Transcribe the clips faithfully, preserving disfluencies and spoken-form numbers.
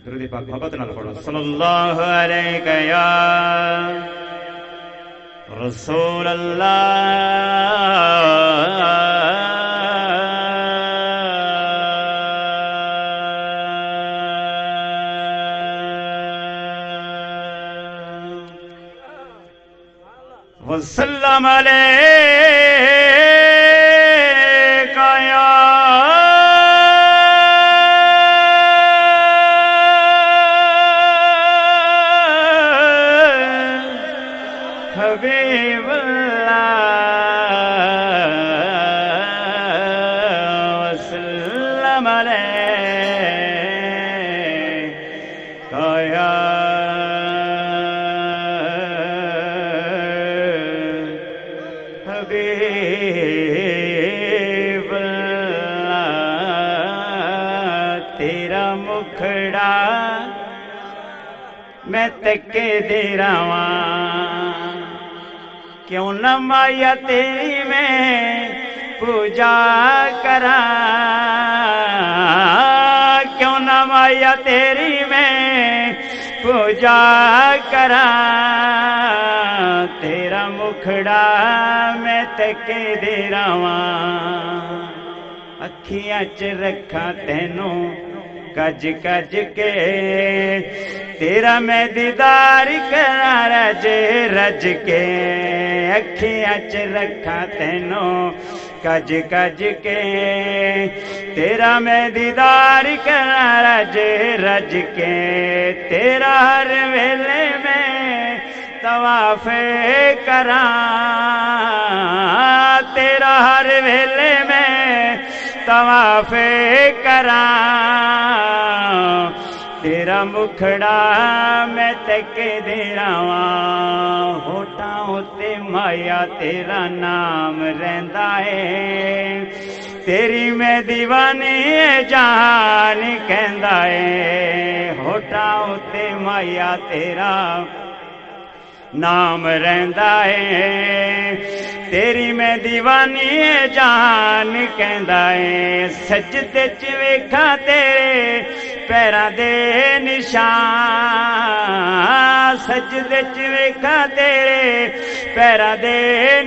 दुरूद पाक मोहब्बत नाल पढ़ो सल्लल्लाहु अलैहि या रसूल अल्लाह वसल्लम अलैका या मैं तके दे रवा क्यों न माया तेरी मैं पूजा करा क्यों न माया तेरी मैं पूजा करा तेरा मुखड़ा मैं तके दे रवा अखियां च रखा तेनू कज कज के तेरा मैं दीदार करा रज रज के अखियां च रखा तेनों कज कज के तेरा मैं दीदार करा रज रज के तेरा हर वेले में तवाफे करा तेरा हर वेले में तवाफे करा तेरा मुखड़ा मैं तके दे रवा होठां उत्ते माया तेरा नाम रहिंदा है तेरी मैं दीवानी जान कहंदा है होठां उत्ते माया तेरा नाम रहिंदा है तेरी मैं दीवानी जान कहंदा है सजदे च वेखा तेरे पैरां दे निशान सजदे च वेखा तेरे पैरां दे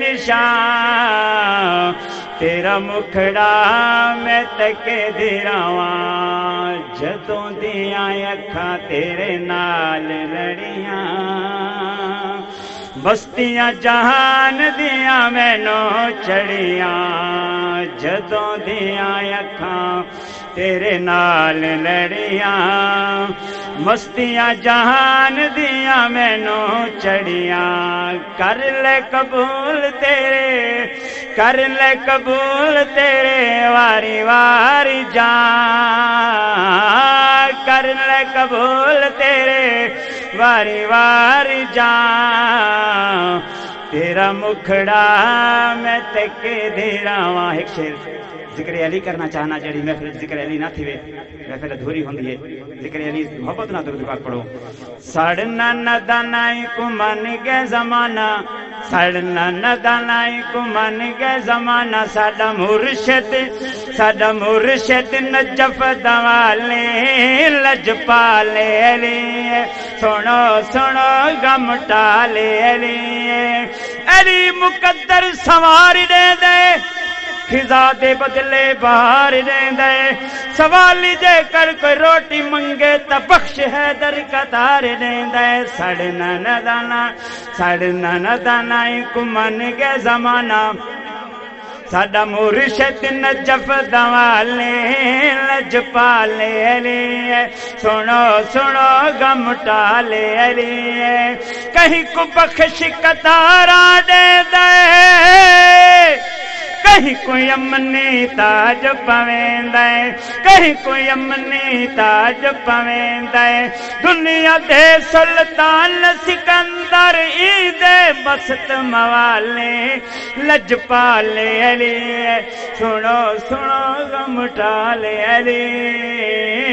निशान तेरा मुखड़ा मैं तके दे रवा जदों दियां अखां तेरे नाल लड़ियां बस्तियां जहान दियां मैनू चढ़ियां जदों दियां अखां तेरे नाल लड़ियां मस्तियां जहान दियां मैनू चढ़ियां कर ले कबूल तेरे कर ले कबूल तेरे वारी वारी जान कर ले कबूल तेरे वारी वारी जान तेरा मुखड़ा मैं तके दे रवा एक शेर जिक्र अली करना चाहना जड़ी महफिल जिक्र अली ना थी वे महफिल अधूरी होंदी है जिक्र अली मोहब्बत ना दुरूद पाक पढ़ो सड़ना नदानाई को मन गए जमाना सड़ना नदानाई को मन गए जमाना साडा मुर्शिद साडा मुर्शिद नजफ दवाले लजपाले अली सुनो सुनो गम टाले अली अली मुकद्दर संवार दे दे खिजा दे बदले बाहर दे सवाली जे कर कोई रोटी मंगे तो बख्श है दर कतार दे सड़ना न दाना सड़ना न दाना को मन के जमाना साडा मुर्शिद नजफ दवाले लजपाले अली सुनो सुनो गम टाले अली कहीं को बख्श कतारा दे दे कहीं कोई अमनी ताज पवेंदा है कहीं कोई अमनी ताज पवेंदा है दुनिया दे सुल्तान सिकंदर ईदे मस्त मवाले लजपाले अली सुनो सुनो गम टाले अली